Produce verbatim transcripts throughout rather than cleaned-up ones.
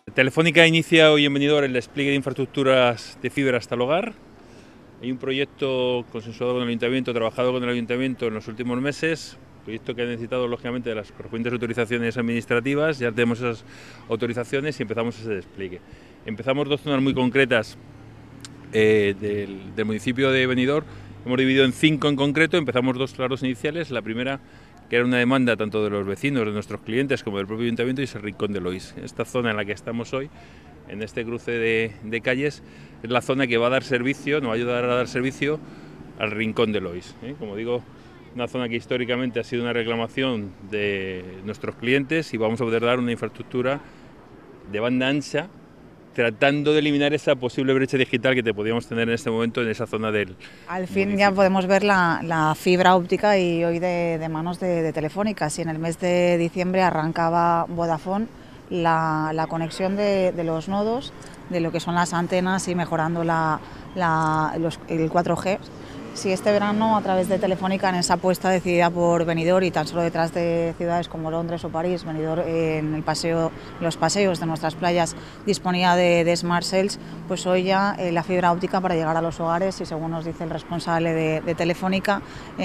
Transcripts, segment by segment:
Telefónica inicia hoy en Benidorm el despliegue de infraestructuras de fibra hasta el hogar. Hay un proyecto consensuado con el Ayuntamiento, trabajado con el Ayuntamiento en los últimos meses, proyecto que ha necesitado lógicamente de las correspondientes autorizaciones administrativas. Ya tenemos esas autorizaciones y empezamos ese despliegue. Empezamos dos zonas muy concretas eh, del, del municipio de Benidorm. Hemos dividido en cinco en concreto, empezamos dos claros iniciales. La primera, que era una demanda tanto de los vecinos, de nuestros clientes, como del propio Ayuntamiento, y es el Rincón de Lois. Esta zona en la que estamos hoy, en este cruce de, de calles, es la zona que va a dar servicio, nos va a ayudar a dar servicio al Rincón de Lois. ¿eh? Como digo, una zona que históricamente ha sido una reclamación de nuestros clientes y vamos a poder dar una infraestructura de banda ancha, tratando de eliminar esa posible brecha digital que te podíamos tener en este momento en esa zona del Al fin municipio. Ya podemos ver la, la fibra óptica y hoy de, de manos de, de Telefónica. Si en el mes de diciembre arrancaba Vodafone la, la conexión de, de los nodos, de lo que son las antenas y mejorando la, la, los, el cuatro G. Si este verano, a través de Telefónica, en esa apuesta decidida por Benidorm y tan solo detrás de ciudades como Londres o París, Benidorm en el paseo, los paseos de nuestras playas disponía de, de Smart Cells, pues hoy ya eh, la fibra óptica para llegar a los hogares, y según nos dice el responsable de, de Telefónica,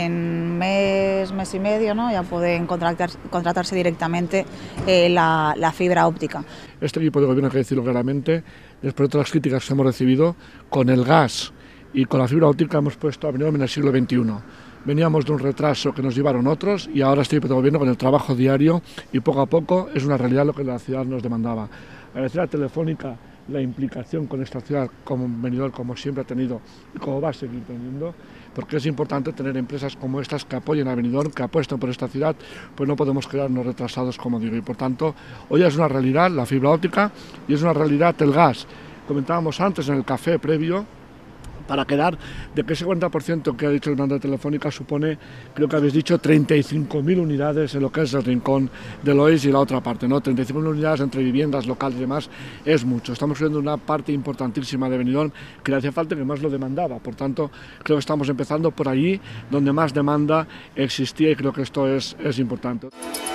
en mes, mes y medio, ¿no?, ya pueden contratar, contratarse directamente eh, la, la fibra óptica. Este equipo de gobierno, hay que decirlo claramente, después de todas las críticas que hemos recibido, con el gas y con la fibra óptica hemos puesto a Benidorm en el siglo veintiuno. Veníamos de un retraso que nos llevaron otros y ahora este equipo de gobierno, con el trabajo diario y poco a poco, es una realidad lo que la ciudad nos demandaba. Agradecer a Telefónica la implicación con esta ciudad, como Benidorm, como siempre ha tenido y como va a seguir teniendo, porque es importante tener empresas como estas que apoyen a Benidorm, que apuesten por esta ciudad, pues no podemos quedarnos retrasados, como digo, y por tanto hoy es una realidad la fibra óptica y es una realidad el gas. Comentábamos antes en el café previo, para quedar de que ese cuarenta por ciento que ha dicho el mando de Telefónica supone, creo que habéis dicho, treinta y cinco mil unidades en lo que es el Rincón de Lois y la otra parte, ¿no? treinta y cinco mil unidades entre viviendas, locales y demás, es mucho. Estamos viendo una parte importantísima de Benidorm que le hacía falta y que más lo demandaba. Por tanto, creo que estamos empezando por allí donde más demanda existía y creo que esto es, es importante.